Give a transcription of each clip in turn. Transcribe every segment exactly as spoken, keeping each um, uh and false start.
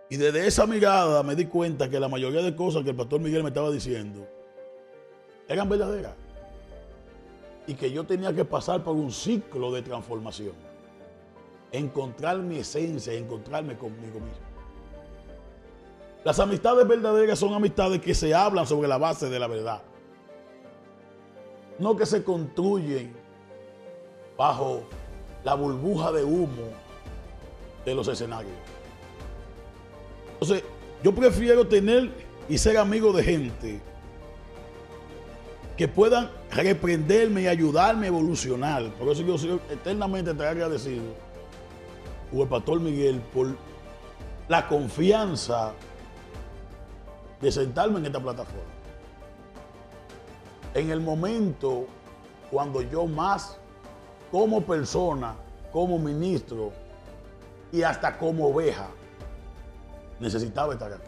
Y desde esa mirada me di cuenta que la mayoría de cosas que el pastor Miguel me estaba diciendo eran verdaderas. Y que yo tenía que pasar por un ciclo de transformación. Encontrar mi esencia, encontrarme conmigo mismo. Las amistades verdaderas son amistades que se hablan sobre la base de la verdad. No que se construyen bajo la burbuja de humo de los escenarios. Entonces, yo prefiero tener y ser amigo de gente que puedan reprenderme y ayudarme a evolucionar. Por eso yo soy eternamente te agradecido por el pastor Miguel por la confianza de sentarme en esta plataforma. En el momento cuando yo más, como persona, como ministro y hasta como oveja, necesitaba estar aquí.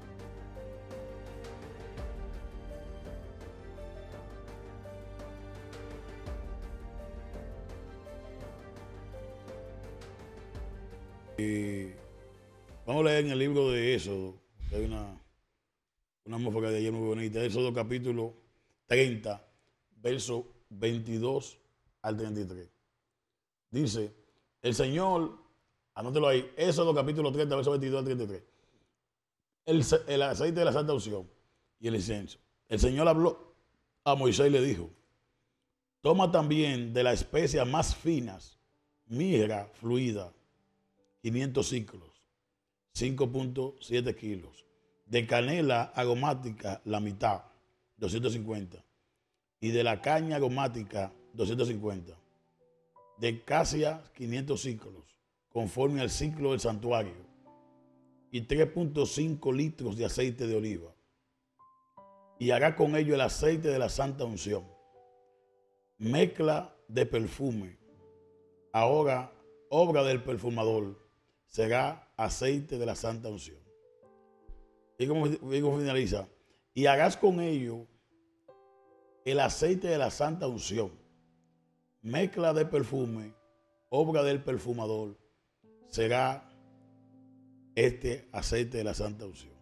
Y vamos a leer en el libro de Éxodo, que hay una, una atmósfera de ayer muy bonita. Éxodo capítulo treinta, verso veintidós al treinta y tres. Dice, el Señor, anótelo ahí, Éxodo capítulo treinta, verso veintidós al treinta y tres. El, el aceite de la santa unción y el incienso. El Señor habló a Moisés y le dijo, toma también de las especias más finas, mirra fluida, quinientos ciclos, cinco punto siete kilos. De canela aromática, la mitad, doscientos cincuenta. Y de la caña aromática, doscientos cincuenta. De casia, quinientos ciclos, conforme al ciclo del santuario. Y tres punto cinco litros de aceite de oliva. Y hará con ello el aceite de la santa unción. Mezcla de perfume. Ahora, obra del perfumador, será aceite de la santa unción. Y como digo, finaliza. Y harás con ello el aceite de la santa unción. Mezcla de perfume, obra del perfumador, será este aceite de la santa unción.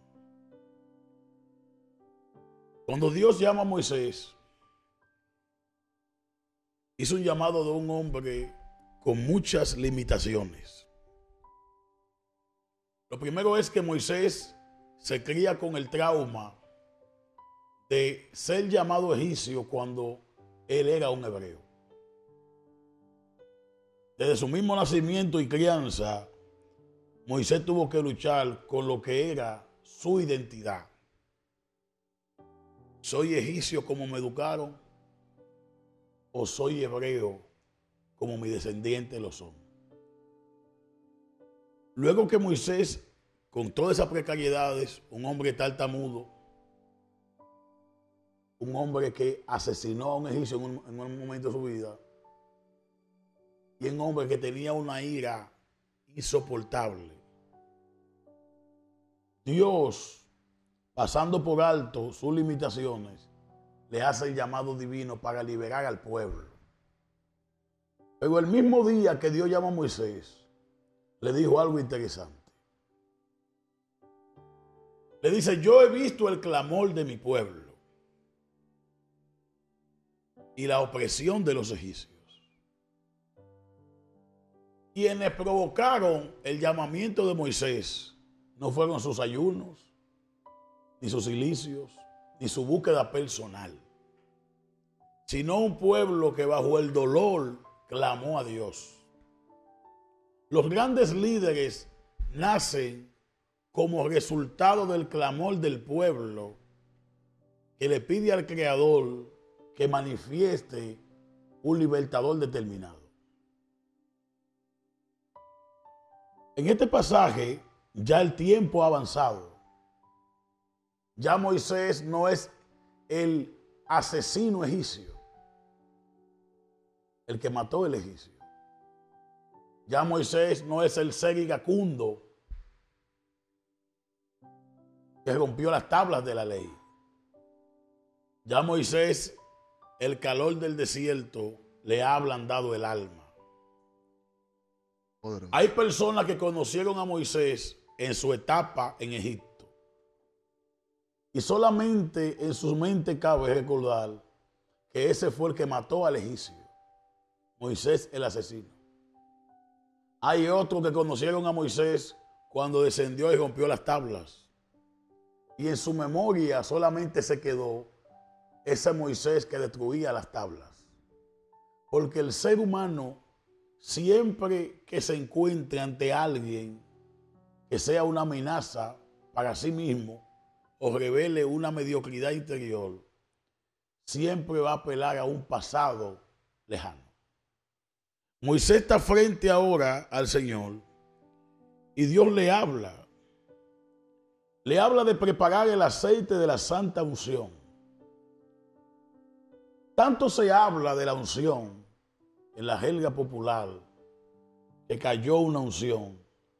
Cuando Dios llama a Moisés, hizo un llamado de un hombre con muchas limitaciones. Lo primero es que Moisés se cría con el trauma de ser llamado egipcio cuando él era un hebreo. Desde su mismo nacimiento y crianza, Moisés tuvo que luchar con lo que era su identidad. ¿Soy egipcio como me educaron? ¿O soy hebreo como mis descendientes lo son? Luego que Moisés, con todas esas precariedades, un hombre tartamudo, un hombre que asesinó a un egipcio en un, en un momento de su vida, y un hombre que tenía una ira insoportable, Dios, pasando por alto sus limitaciones, le hace el llamado divino para liberar al pueblo. Pero el mismo día que Dios llama a Moisés, le dijo algo interesante. Le dice, yo he visto el clamor de mi pueblo y la opresión de los egipcios. Quienes provocaron el llamamiento de Moisés no fueron sus ayunos, ni sus cilicios, ni su búsqueda personal, sino un pueblo que bajo el dolor clamó a Dios. Los grandes líderes nacen como resultado del clamor del pueblo que le pide al Creador que manifieste un libertador determinado. En este pasaje ya el tiempo ha avanzado. Ya Moisés no es el asesino egipcio, el que mató al egipcio. Ya Moisés no es el ser iracundo que rompió las tablas de la ley. Ya Moisés, el calor del desierto, le ha ablandado el alma. Hay personas que conocieron a Moisés en su etapa en Egipto. Y solamente en su mente cabe recordar que ese fue el que mató al egipcio, Moisés el asesino. Hay otros que conocieron a Moisés cuando descendió y rompió las tablas. Y en su memoria solamente se quedó ese Moisés que destruía las tablas. Porque el ser humano, siempre que se encuentre ante alguien que sea una amenaza para sí mismo o revele una mediocridad interior, siempre va a apelar a un pasado lejano. Moisés está frente ahora al Señor y Dios le habla. Le habla de preparar el aceite de la santa unción. Tanto se habla de la unción en la jerga popular que cayó una unción.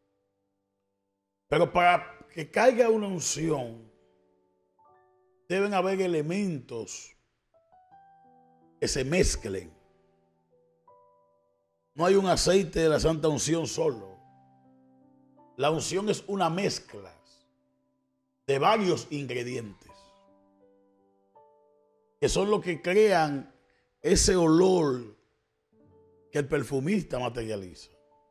Pero para que caiga una unción deben haber elementos que se mezclen. No hay un aceite de la santa unción solo. La unción es una mezcla de varios ingredientes que son los que crean ese olor que el perfumista materializa.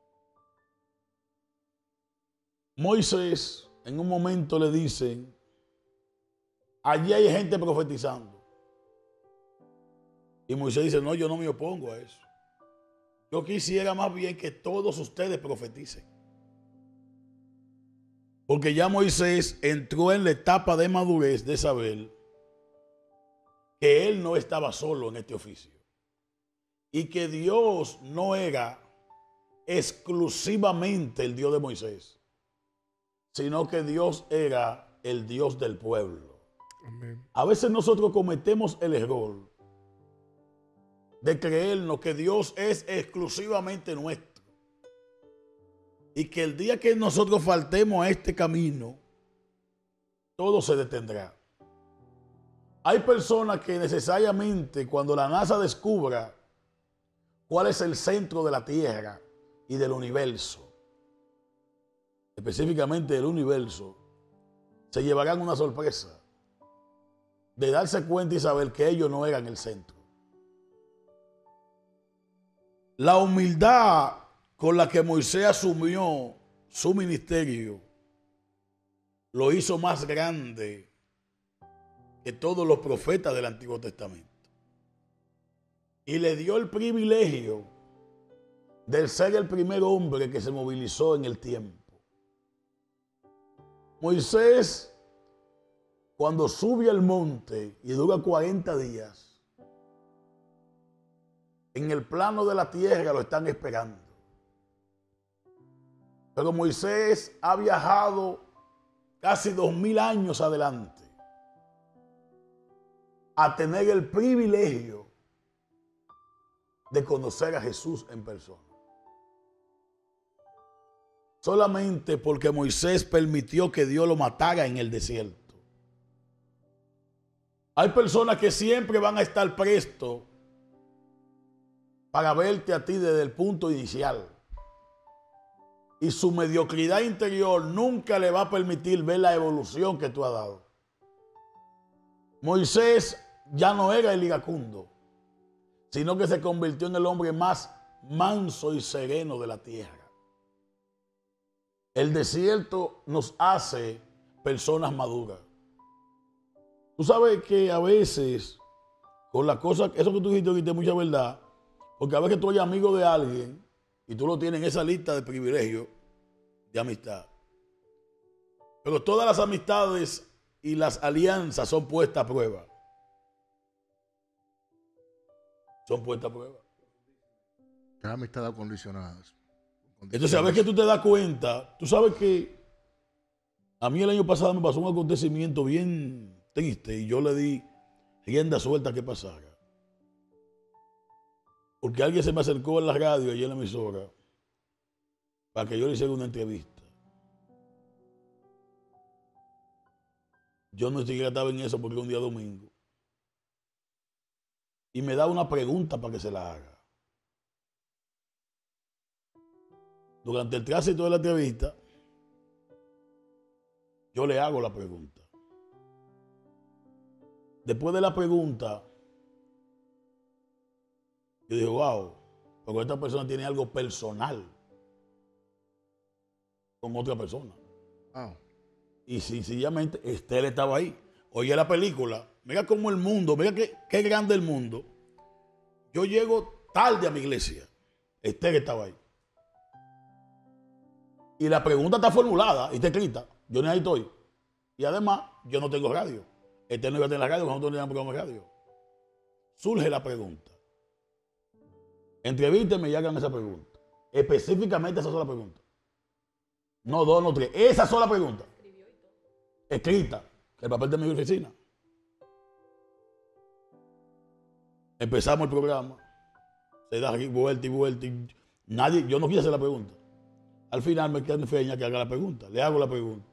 Moisés en un momento le dicen: allí hay gente profetizando. Y Moisés dice: no, yo no me opongo a eso. Yo quisiera más bien que todos ustedes profeticen. Porque ya Moisés entró en la etapa de madurez de saber que él no estaba solo en este oficio. Y que Dios no era exclusivamente el Dios de Moisés, sino que Dios era el Dios del pueblo. Amén. A veces nosotros cometemos el error de creernos que Dios es exclusivamente nuestro y que el día que nosotros faltemos a este camino, todo se detendrá. Hay personas que necesariamente cuando la NASA descubra cuál es el centro de la Tierra y del universo, específicamente del universo, se llevarán una sorpresa de darse cuenta y saber que ellos no eran el centro. La humildad con la que Moisés asumió su ministerio lo hizo más grande que todos los profetas del Antiguo Testamento. Y le dio el privilegio de ser el primer hombre que se movilizó en el tiempo. Moisés, cuando sube al monte y dura cuarenta días, en el plano de la tierra lo están esperando. Pero Moisés ha viajado casi dos mil años adelante a tener el privilegio de conocer a Jesús en persona. Solamente porque Moisés permitió que Dios lo matara en el desierto. Hay personas que siempre van a estar prestos para verte a ti desde el punto inicial. Y su mediocridad interior nunca le va a permitir ver la evolución que tú has dado. Moisés ya no era el iracundo, sino que se convirtió en el hombre más manso y sereno de la tierra. El desierto nos hace personas maduras. Tú sabes que a veces, con las cosas, eso que tú dijiste ahorita es mucha verdad, porque a veces tú eres amigo de alguien y tú lo tienes en esa lista de privilegios de amistad. Pero todas las amistades y las alianzas son puestas a prueba. Son puestas a prueba. Las amistades condicionadas. Entonces, a ver que tú te das cuenta, tú sabes que a mí el año pasado me pasó un acontecimiento bien triste y yo le di rienda suelta que pasara. Porque alguien se me acercó en la radio y en la emisora para que yo le hiciera una entrevista. Yo no siquiera estaba en eso porque era un día domingo. Y me da una pregunta para que se la haga. Durante el tránsito de la entrevista, yo le hago la pregunta. Después de la pregunta, yo digo, wow, porque esta persona tiene algo personal con otra persona. Ah. Y sencillamente Esther estaba ahí. Oye la película, mira cómo el mundo, mira qué, qué grande el mundo. Yo llego tarde a mi iglesia. Esther estaba ahí. Y la pregunta está formulada y está escrita. Yo ni ahí estoy. Y además, yo no tengo radio. Esther no iba a tener la radio, nosotros no teníamos programa de radio. Surge la pregunta. Entrevísteme y hagan esa pregunta. Específicamente esa sola pregunta. No dos, no tres. Esa sola pregunta. Escrita. El papel de mi oficina. Empezamos el programa. Se da vuelta y vuelta. Y nadie, yo no quise hacer la pregunta. Al final me queda en feña que haga la pregunta. Le hago la pregunta.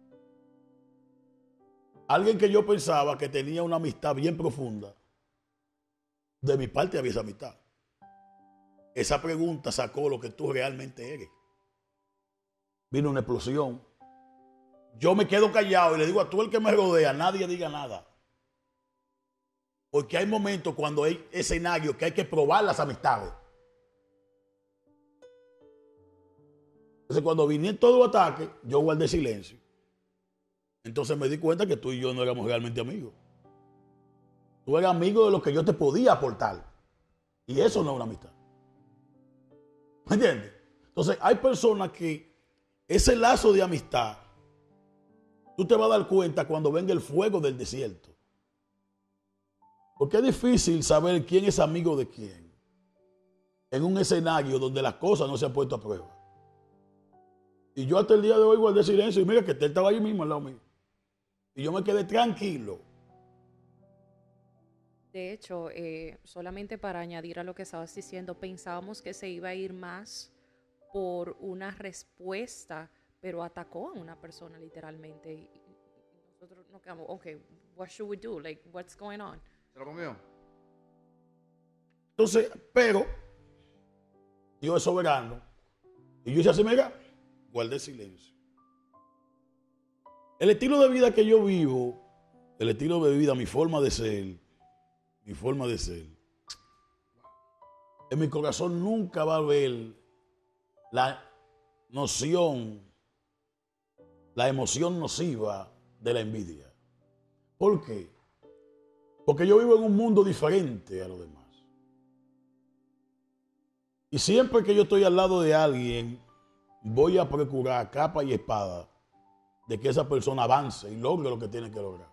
Alguien que yo pensaba que tenía una amistad bien profunda. De mi parte había esa amistad. Esa pregunta sacó lo que tú realmente eres. Vino una explosión. Yo me quedo callado y le digo a todo el que me rodea, nadie diga nada. Porque hay momentos cuando hay escenarios que hay que probar las amistades. Entonces cuando vine todo el ataque, yo guardé silencio. Entonces me di cuenta que tú y yo no éramos realmente amigos. Tú eras amigo de lo que yo te podía aportar. Y eso no es una amistad. ¿Me entiendes? Entonces hay personas que ese lazo de amistad, tú te vas a dar cuenta cuando venga el fuego del desierto. Porque es difícil saber quién es amigo de quién en un escenario donde las cosas no se han puesto a prueba. Y yo hasta el día de hoy guardé silencio y mira que él estaba ahí mismo al lado mío. Y yo me quedé tranquilo. De hecho, eh, solamente para añadir a lo que estabas diciendo, pensábamos que se iba a ir más por una respuesta, pero atacó a una persona literalmente. Y, y nosotros nos quedamos, ok, what should we do? Like, what's going on? ¿Se lo comió? Entonces, pero Dios es soberano. Y yo hice así, mira, guardé silencio. El estilo de vida que yo vivo, el estilo de vida, mi forma de ser, mi forma de ser, en mi corazón nunca va a haber la noción, la emoción nociva de la envidia. ¿Por qué? Porque yo vivo en un mundo diferente a los demás. Y siempre que yo estoy al lado de alguien, voy a procurar capa y espada de que esa persona avance y logre lo que tiene que lograr.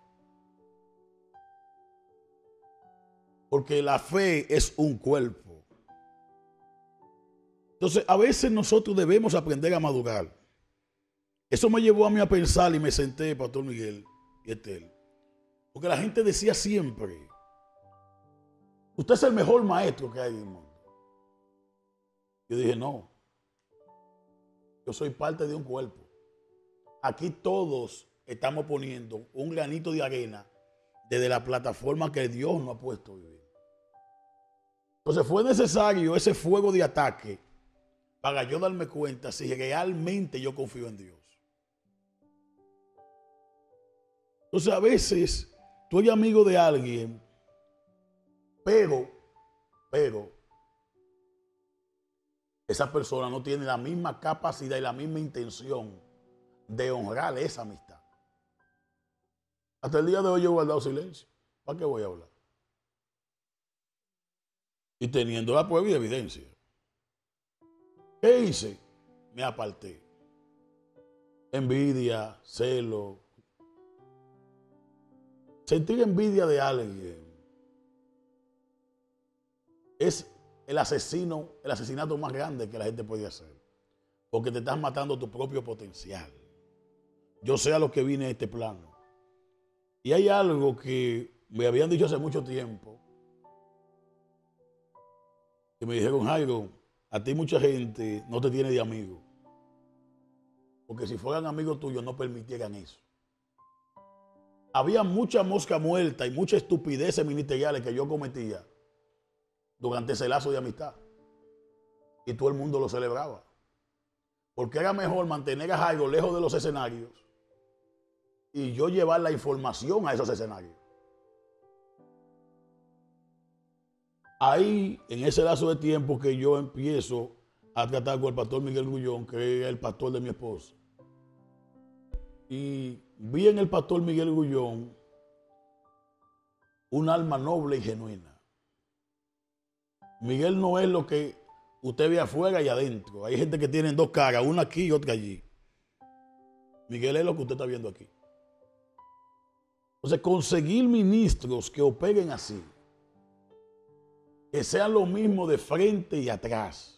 Porque la fe es un cuerpo. Entonces, a veces nosotros debemos aprender a madurar. Eso me llevó a mí a pensar y me senté, Pastor Miguel y Estel. Porque la gente decía siempre, usted es el mejor maestro que hay en el mundo. Yo dije, no. Yo soy parte de un cuerpo. Aquí todos estamos poniendo un granito de arena desde la plataforma que Dios nos ha puesto a vivir. Entonces fue necesario ese fuego de ataque para yo darme cuenta si realmente yo confío en Dios. Entonces a veces tú eres amigo de alguien, pero, pero, esa persona no tiene la misma capacidad y la misma intención de honrar esa amistad. Hasta el día de hoy yo he guardado silencio. ¿Para qué voy a hablar? Y teniendo la prueba y evidencia. ¿Qué hice? Me aparté. Envidia, celo. Sentir envidia de alguien es el asesino, el asesinato más grande que la gente puede hacer. Porque te estás matando tu propio potencial. Yo sé a lo que vine a este plano. Y hay algo que me habían dicho hace mucho tiempo. Que me dijeron, Jairo, a ti mucha gente no te tiene de amigo. Porque si fueran amigos tuyos no permitieran eso. Había mucha mosca muerta y muchas estupideces ministeriales que yo cometía durante ese lazo de amistad. Y todo el mundo lo celebraba. Porque era mejor mantener a Jairo lejos de los escenarios y yo llevar la información a esos escenarios. Ahí, en ese lazo de tiempo que yo empiezo a tratar con el pastor Miguel Grullón, que es el pastor de mi esposa. Y vi en el pastor Miguel Grullón un alma noble y genuina. Miguel no es lo que usted ve afuera y adentro. Hay gente que tiene dos caras, una aquí y otra allí. Miguel es lo que usted está viendo aquí. Entonces, conseguir ministros que operen así, que sean lo mismo de frente y atrás,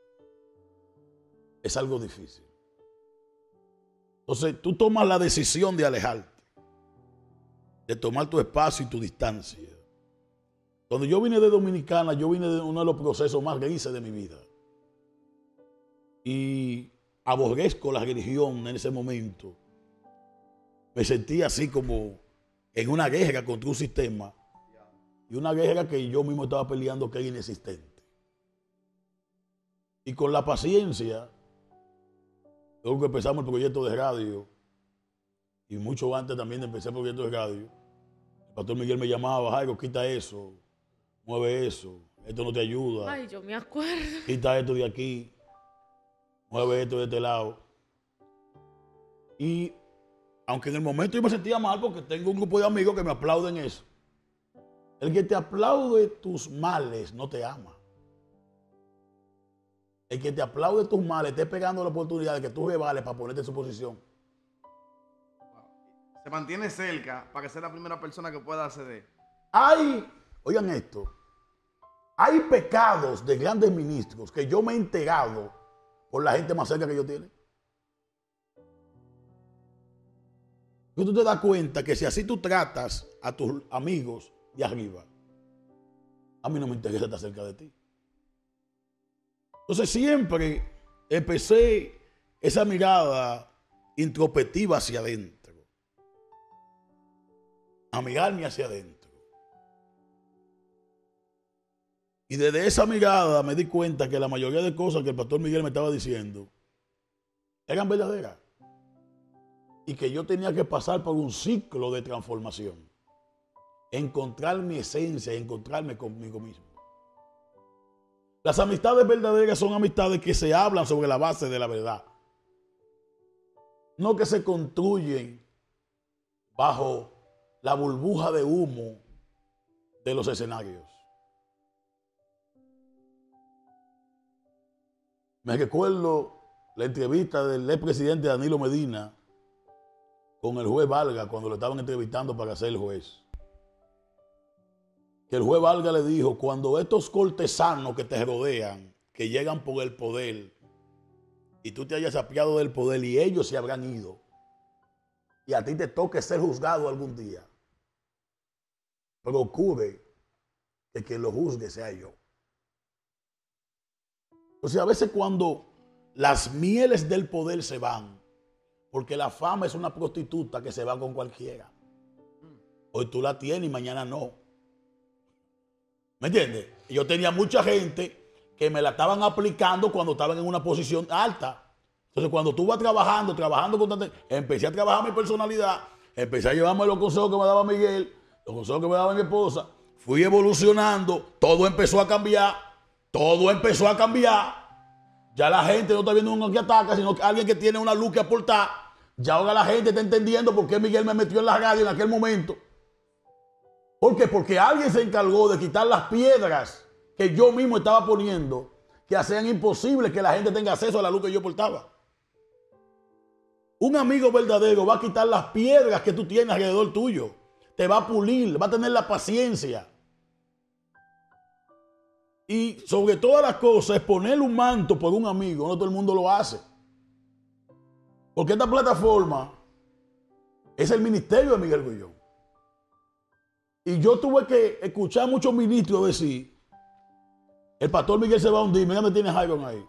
es algo difícil. Entonces, tú tomas la decisión de alejarte, de tomar tu espacio y tu distancia. Cuando yo vine de Dominicana, yo vine de uno de los procesos más grises de mi vida. Y aborrezco la religión en ese momento. Me sentí así como en una guerra contra un sistema. Y una guerra que yo mismo estaba peleando que era inexistente. Y con la paciencia, luego que empezamos el proyecto de radio, y mucho antes también de empezar el proyecto de radio, el pastor Miguel me llamaba: Jairo, quita eso, mueve eso, esto no te ayuda. Ay, yo me acuerdo. Quita esto de aquí, mueve esto de este lado. Y aunque en el momento yo me sentía mal porque tengo un grupo de amigos que me aplauden eso. El que te aplaude tus males no te ama. El que te aplaude tus males esté pegando la oportunidad de que tú revales para ponerte en su posición. Se mantiene cerca para que sea la primera persona que pueda acceder. Hay, oigan esto, hay pecados de grandes ministros que yo me he enterado por la gente más cerca que ellos tienen. Y tú te das cuenta que si así tú tratas a tus amigos de arriba, a mí no me interesa estar cerca de ti. Entonces siempre empecé esa mirada introspectiva hacia adentro, a mirarme hacia adentro. Y desde esa mirada me di cuenta que la mayoría de cosas que el pastor Miguel me estaba diciendo eran verdaderas. Y que yo tenía que pasar por un ciclo de transformación. Encontrar mi esencia y encontrarme conmigo mismo. Las amistades verdaderas son amistades que se hablan sobre la base de la verdad. No que se construyen bajo la burbuja de humo de los escenarios. Me recuerdo la entrevista del expresidente Danilo Medina con el juez Valga cuando lo estaban entrevistando para ser el juez. Que el juez Valga le dijo: cuando estos cortesanos que te rodean, que llegan por el poder, y tú te hayas apiado del poder y ellos se habrán ido, y a ti te toque ser juzgado algún día, procure que quien lo juzgue sea yo. O sea, a veces cuando las mieles del poder se van, porque la fama es una prostituta que se va con cualquiera. Hoy tú la tienes y mañana no. ¿Me entiendes? Yo tenía mucha gente que me la estaban aplicando cuando estaban en una posición alta. Entonces, cuando tú vas trabajando, trabajando constantemente, empecé a trabajar mi personalidad, empecé a llevarme los consejos que me daba Miguel, los consejos que me daba mi esposa, fui evolucionando, todo empezó a cambiar, todo empezó a cambiar. Ya la gente no está viendo uno que ataca, sino que alguien que tiene una luz que aportar. Ya ahora la gente está entendiendo por qué Miguel me metió en la radio en aquel momento. ¿Por qué? Porque alguien se encargó de quitar las piedras que yo mismo estaba poniendo, que hacían imposible que la gente tenga acceso a la luz que yo portaba. Un amigo verdadero va a quitar las piedras que tú tienes alrededor tuyo. Te va a pulir, va a tener la paciencia. Y sobre todas las cosas, es poner un manto por un amigo. No todo el mundo lo hace. Porque esta plataforma es el ministerio de Miguel Grullón. Y yo tuve que escuchar a muchos ministros decir: el pastor Miguel se va a hundir, mira dónde tiene Jairo ahí.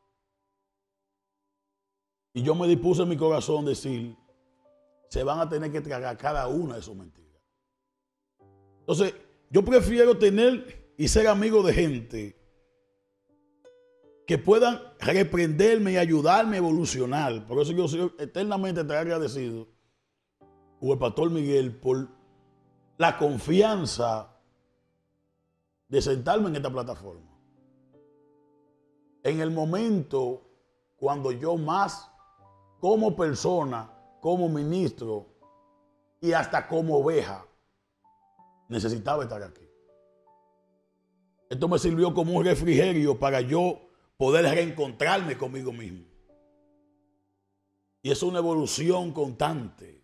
Y yo me dispuse en mi corazón decir: se van a tener que tragar cada una de sus mentiras. Entonces, yo prefiero tener y ser amigo de gente que puedan reprenderme y ayudarme a evolucionar. Por eso yo soy eternamente agradecido o el pastor Miguel por la confianza de sentarme en esta plataforma. En el momento cuando yo más, como persona, como ministro y hasta como oveja, necesitaba estar aquí. Esto me sirvió como un refrigerio para yo poder reencontrarme conmigo mismo. Y es una evolución constante.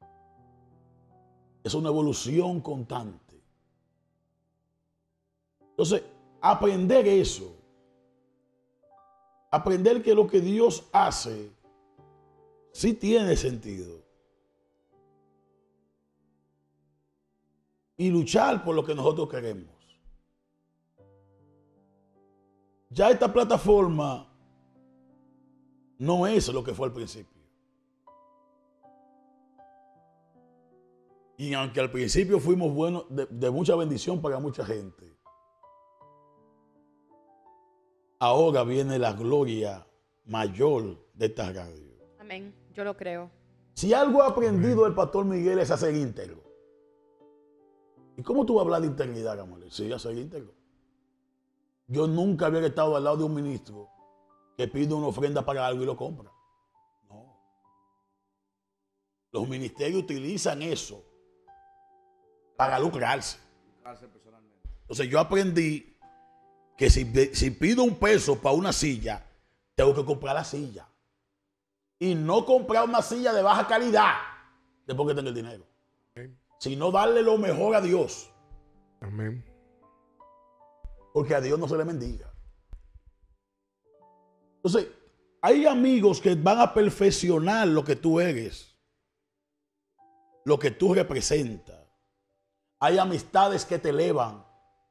Es una evolución constante. Entonces, aprender eso, aprender que lo que Dios hace sí tiene sentido. Y luchar por lo que nosotros queremos. Ya esta plataforma no es lo que fue al principio. Y aunque al principio fuimos buenos, de, de mucha bendición para mucha gente, ahora viene la gloria mayor de esta radio. Amén. Yo lo creo. Si algo ha aprendido el pastor Miguel es a ser íntegro. ¿Y cómo tú vas a hablar de integridad, Gamaliel? Sí, a ser íntegro. Yo nunca había estado al lado de un ministro que pide una ofrenda para algo y lo compra. No. Los ministerios utilizan eso para lucrarse. Entonces yo aprendí que si, si pido un peso para una silla, tengo que comprar la silla. Y no comprar una silla de baja calidad después que tenga el dinero. Amén. Sino darle lo mejor a Dios. Amén. Porque a Dios no se le mendiga. Entonces, hay amigos que van a perfeccionar lo que tú eres, lo que tú representas. Hay amistades que te elevan.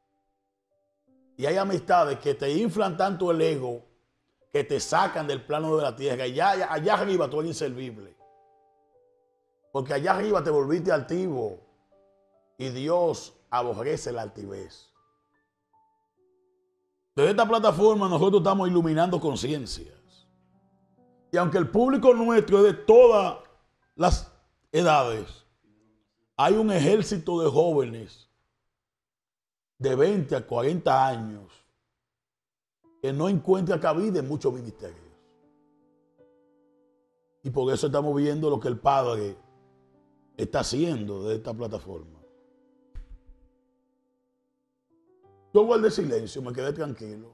Y hay amistades que te inflan tanto el ego que te sacan del plano de la tierra. Y allá, allá arriba tú eres inservible. Porque allá arriba te volviste altivo. Y Dios aborrece la altivez. Desde esta plataforma nosotros estamos iluminando conciencias. Y aunque el público nuestro es de todas las edades, hay un ejército de jóvenes de veinte a cuarenta años que no encuentra cabida en muchos ministerios. Y por eso estamos viendo lo que el Padre está haciendo de esta plataforma. Yo guardé silencio, me quedé tranquilo.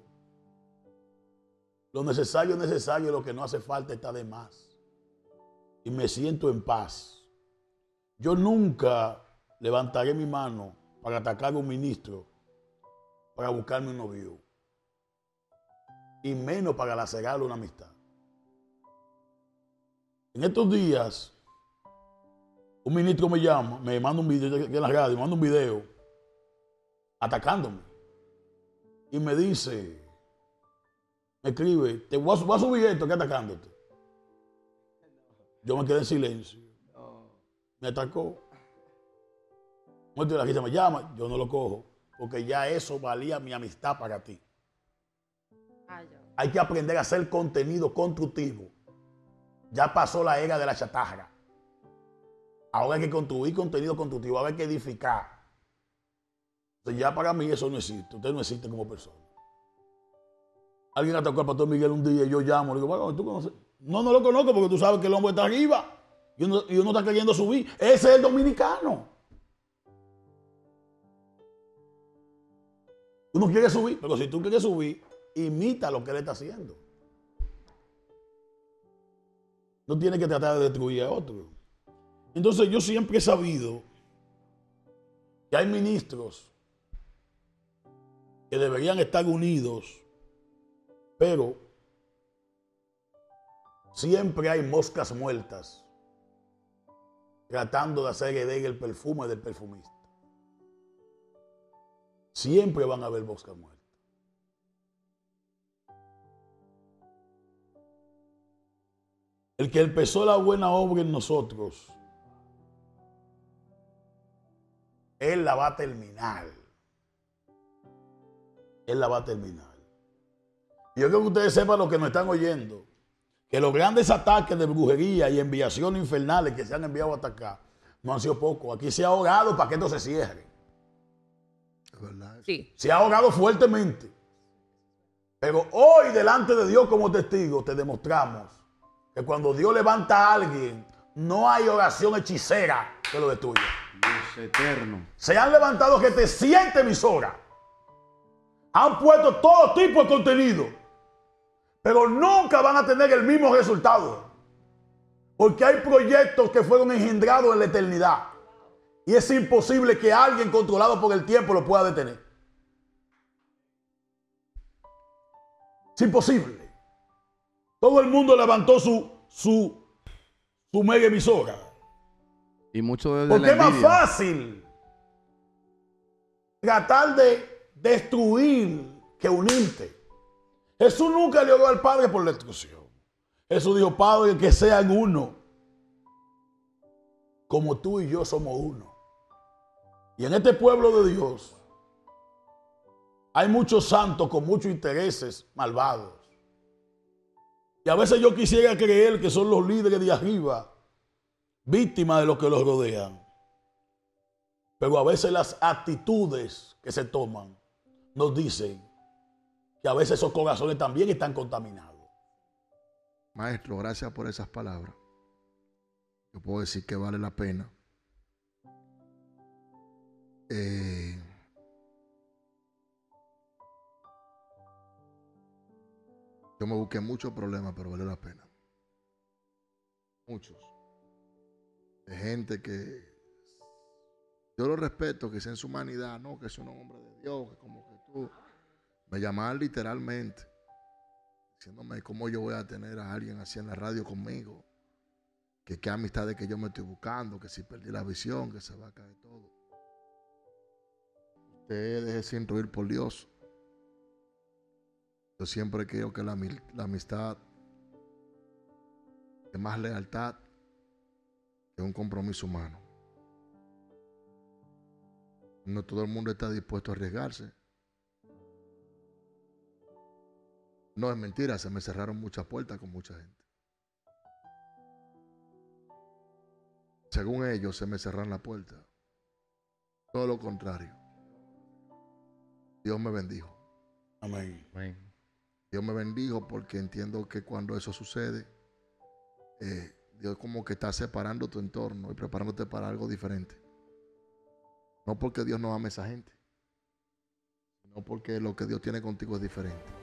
Lo necesario es necesario, lo que no hace falta está de más. Y me siento en paz. Yo nunca levantaré mi mano para atacar a un ministro, para buscarme un novio. Y menos para lacerarle una amistad. En estos días, un ministro me llama, me manda un video en la radio, me manda un video atacándome. Y me dice, me escribe, te voy a, voy a subir esto que atacándote. Yo me quedé en silencio. Me atacó. Muerto de la risa me llama, yo no lo cojo, porque ya eso valía mi amistad para ti. Hay que aprender a hacer contenido constructivo. Ya pasó la era de la chatarra. Ahora hay que construir contenido constructivo, ahora hay que edificar. Entonces ya para mí eso no existe. Usted no existe como persona. Alguien atacó al pastor Miguel un día y yo llamo. Le digo, bueno, ¿tú conoces? No, no lo conozco porque tú sabes que el hombre está arriba. Y uno, y uno está queriendo subir. Ese es el dominicano. Uno quiere subir, pero si tú quieres subir, imita lo que él está haciendo. No tiene que tratar de destruir a otro. Entonces yo siempre he sabido que hay ministros que deberían estar unidos, pero siempre hay moscas muertas tratando de hacer heredar el perfume del perfumista. Siempre van a haber moscas muertas. El que empezó la buena obra en nosotros, Él la va a terminar. Él la va a terminar. Y yo quiero que ustedes sepan, lo que nos están oyendo, que los grandes ataques de brujería y enviaciones infernales que se han enviado hasta acá no han sido pocos. Aquí se ha ahogado para que esto se cierre. Es verdad. Sí. Se ha ahogado fuertemente. Pero hoy, delante de Dios como testigo, te demostramos que cuando Dios levanta a alguien, no hay oración hechicera que lo destruya. Dios eterno. Se han levantado que te siente emisora. Han puesto todo tipo de contenido. Pero nunca van a tener el mismo resultado. Porque hay proyectos que fueron engendrados en la eternidad. Y es imposible que alguien controlado por el tiempo lo pueda detener. Es imposible. Todo el mundo levantó su, su, su mega emisora. Y mucho de Porque la es más envidia. fácil tratar de destruir que unirte. Jesús nunca le oró al Padre por la destrucción. Jesús dijo, Padre, que sean uno, como tú y yo somos uno. Y en este pueblo de Dios hay muchos santos con muchos intereses malvados. Y a veces yo quisiera creer que son los líderes de arriba, víctimas de los que los rodean. Pero a veces las actitudes que se toman nos dicen que a veces esos corazones también están contaminados. Maestro, gracias por esas palabras. Yo puedo decir que vale la pena. Eh, yo me busqué muchos problemas, pero vale la pena. Muchos. De gente que yo lo respeto, que sea en su humanidad, no, que es un hombre de Dios, que como que tú. Me llamaban literalmente, diciéndome cómo yo voy a tener a alguien así en la radio conmigo, que qué amistades que yo me estoy buscando, que si perdí la visión, que se va a caer todo. Usted déjese instruir por Dios. Yo siempre creo que la, la amistad es más lealtad que un compromiso humano. No todo el mundo está dispuesto a arriesgarse. No es mentira, se me cerraron muchas puertas con mucha gente. Según ellos, se me cerraron la puerta. Todo lo contrario. Dios me bendijo. Amén. Amén. Dios me bendijo porque entiendo que cuando eso sucede, eh, Dios como que está separando tu entorno y preparándote para algo diferente. No porque Dios no ame a esa gente, sino porque lo que Dios tiene contigo es diferente.